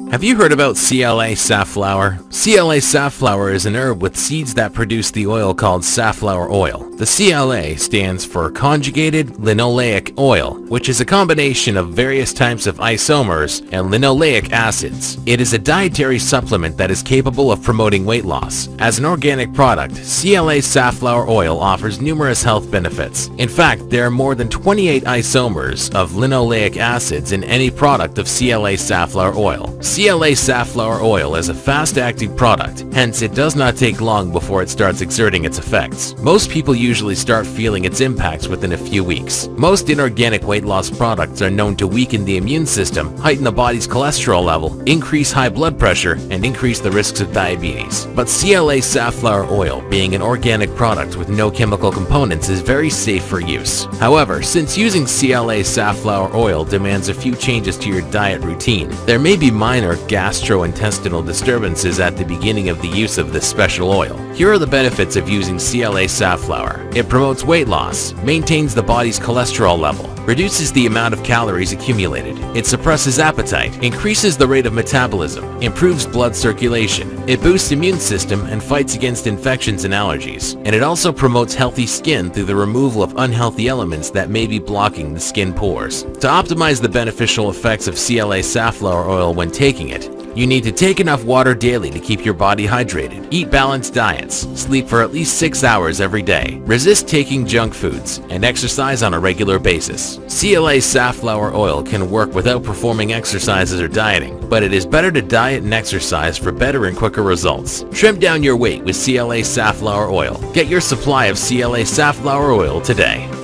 Have you heard about CLA Safflower? CLA Safflower is an herb with seeds that produce the oil called safflower oil. The CLA stands for conjugated linoleic oil, which is a combination of various types of isomers and linoleic acids. It is a dietary supplement that is capable of promoting weight loss. As an organic product, CLA Safflower Oil offers numerous health benefits. In fact, there are more than 28 isomers of linoleic acids in any product of CLA Safflower Oil. CLA Safflower Oil is a fast-acting product, hence it does not take long before it starts exerting its effects. Most people usually start feeling its impacts within a few weeks. Most inorganic weight loss products are known to weaken the immune system, heighten the body's cholesterol level, increase high blood pressure, and increase the risks of diabetes. But CLA Safflower Oil, being an organic product with no chemical components, is very safe for use. However, since using CLA Safflower Oil demands a few changes to your diet routine, there may be minor gastrointestinal disturbances at the beginning of the use of this special oil. Here are the benefits of using CLA Safflower. It promotes weight loss, maintains the body's cholesterol level, reduces the amount of calories accumulated. It suppresses appetite, increases the rate of metabolism, improves blood circulation. It boosts immune system and fights against infections and allergies. And it also promotes healthy skin through the removal of unhealthy elements that may be blocking the skin pores. To optimize the beneficial effects of CLA Safflower Oil when taking it, you need to take enough water daily to keep your body hydrated, eat balanced diets, sleep for at least 6 hours every day, resist taking junk foods, and exercise on a regular basis. CLA Safflower Oil can work without performing exercises or dieting, but it is better to diet and exercise for better and quicker results. Trim down your weight with CLA Safflower Oil. Get your supply of CLA Safflower Oil today.